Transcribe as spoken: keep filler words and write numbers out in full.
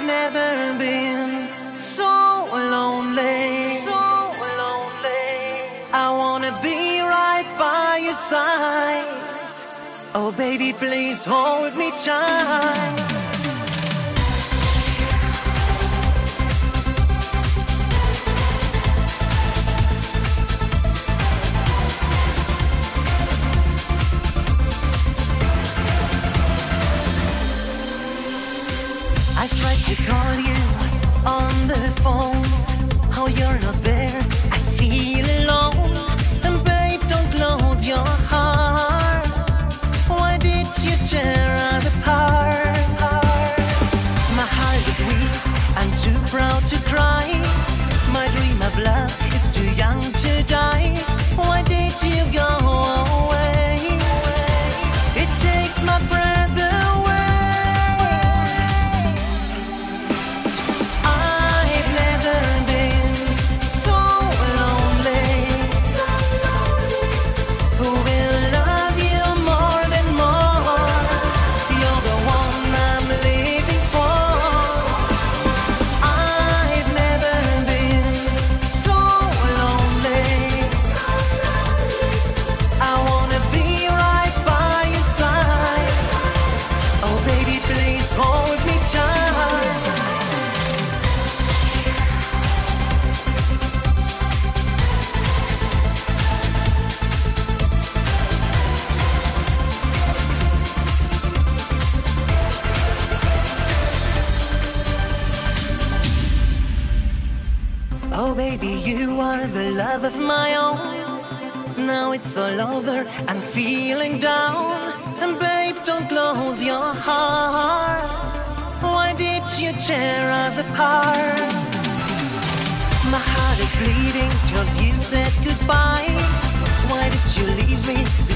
never been so lonely, so lonely. I wanna be right by your side. Oh baby, please hold me tight. I tried to call you on the phone. Oh, you're not there. I feel alone. And babe, don't close your heart. Why did you tear us apart? My heart is weak. I'm too proud to cry. My dream of love is too young to die. Why did you go away? It takes my breath away. Oh baby, you are the love of my own. Now it's all over, I'm feeling down. And babe, don't close your heart. Why did you tear us apart? My heart is bleeding, cause you said goodbye. Why did you leave me?